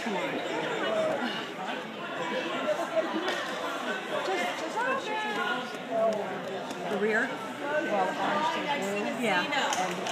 come on. The rear? Well, the orange to the blue. Yeah. And